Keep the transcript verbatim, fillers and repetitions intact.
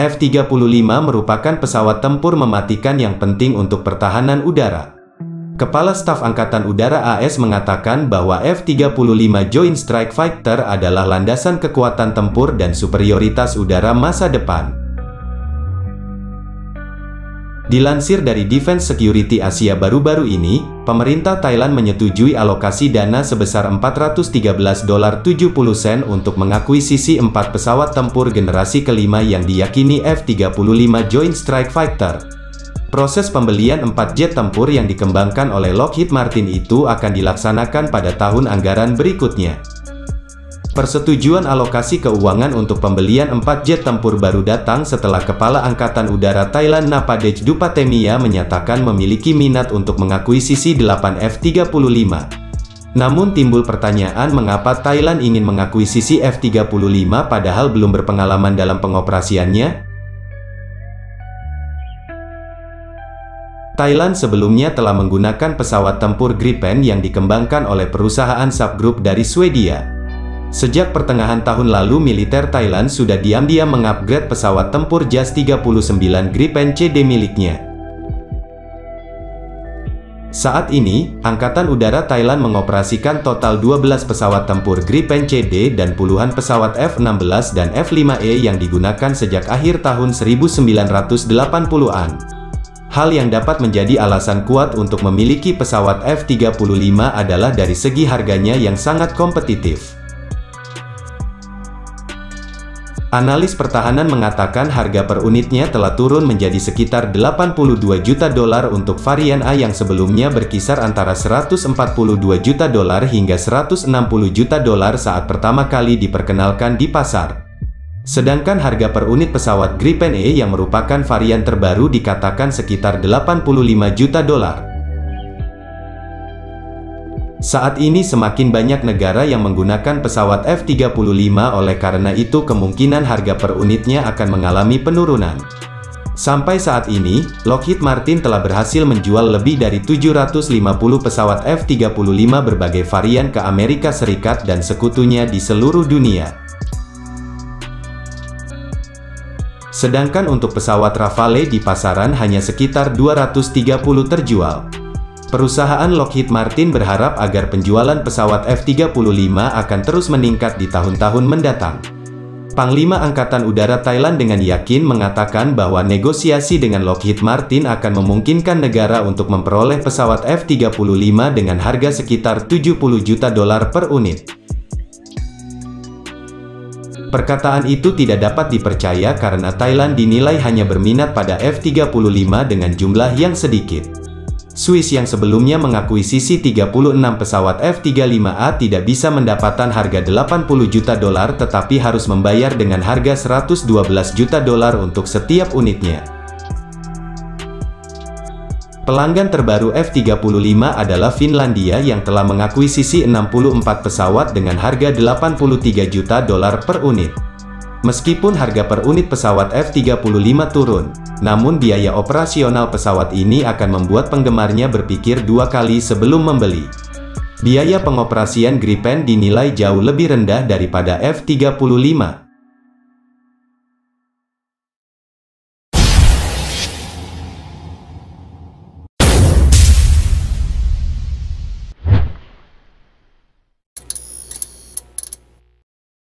F tiga puluh lima merupakan pesawat tempur mematikan yang penting untuk pertahanan udara. Kepala Staf Angkatan Udara A S mengatakan bahwa F tiga puluh lima Joint Strike Fighter adalah landasan kekuatan tempur dan superioritas udara masa depan. Dilansir dari Defense Security Asia baru-baru ini, pemerintah Thailand menyetujui alokasi dana sebesar empat ratus tiga belas dolar tujuh puluh sen untuk mengakuisisi empat pesawat tempur generasi kelima yang diyakini F tiga puluh lima Joint Strike Fighter. Proses pembelian empat jet tempur yang dikembangkan oleh Lockheed Martin itu akan dilaksanakan pada tahun anggaran berikutnya. Persetujuan alokasi keuangan untuk pembelian empat jet tempur baru datang setelah Kepala Angkatan Udara Thailand Napadej Dupatemia menyatakan memiliki minat untuk mengakuisisi delapan F tiga puluh lima. Namun timbul pertanyaan mengapa Thailand ingin mengakuisisi F tiga puluh lima padahal belum berpengalaman dalam pengoperasiannya? Thailand sebelumnya telah menggunakan pesawat tempur Gripen yang dikembangkan oleh perusahaan subgroup dari Swedia. Sejak pertengahan tahun lalu militer Thailand sudah diam-diam mengupgrade pesawat tempur Jas tiga puluh sembilan Gripen C D miliknya. Saat ini, Angkatan Udara Thailand mengoperasikan total dua belas pesawat tempur Gripen C D dan puluhan pesawat F enam belas dan F lima E yang digunakan sejak akhir tahun seribu sembilan ratus delapan puluhan. Hal yang dapat menjadi alasan kuat untuk memiliki pesawat F tiga puluh lima adalah dari segi harganya yang sangat kompetitif. Analis pertahanan mengatakan harga per unitnya telah turun menjadi sekitar delapan puluh dua juta dolar untuk varian A yang sebelumnya berkisar antara seratus empat puluh dua juta dolar hingga seratus enam puluh juta dolar saat pertama kali diperkenalkan di pasar. Sedangkan harga per unit pesawat Gripen E yang merupakan varian terbaru dikatakan sekitar delapan puluh lima juta dolar. Saat ini semakin banyak negara yang menggunakan pesawat F tiga puluh lima, oleh karena itu kemungkinan harga per unitnya akan mengalami penurunan. Sampai saat ini, Lockheed Martin telah berhasil menjual lebih dari tujuh ratus lima puluh pesawat F tiga puluh lima berbagai varian ke Amerika Serikat dan sekutunya di seluruh dunia. Sedangkan untuk pesawat Rafale di pasaran hanya sekitar dua ratus tiga puluh terjual. Perusahaan Lockheed Martin berharap agar penjualan pesawat F tiga puluh lima akan terus meningkat di tahun-tahun mendatang. Panglima Angkatan Udara Thailand dengan yakin mengatakan bahwa negosiasi dengan Lockheed Martin akan memungkinkan negara untuk memperoleh pesawat F tiga puluh lima dengan harga sekitar tujuh puluh juta dolar per unit. Perkataan itu tidak dapat dipercaya karena Thailand dinilai hanya berminat pada F tiga puluh lima dengan jumlah yang sedikit. Swiss yang sebelumnya mengakuisisi tiga puluh enam pesawat F tiga puluh lima A tidak bisa mendapatkan harga delapan puluh juta dolar tetapi harus membayar dengan harga seratus dua belas juta dolar untuk setiap unitnya. Pelanggan terbaru F tiga puluh lima adalah Finlandia yang telah mengakuisisi enam puluh empat pesawat dengan harga delapan puluh tiga juta dolar per unit. Meskipun harga per unit pesawat F tiga puluh lima turun, namun biaya operasional pesawat ini akan membuat penggemarnya berpikir dua kali sebelum membeli. Biaya pengoperasian Gripen dinilai jauh lebih rendah daripada F tiga puluh lima.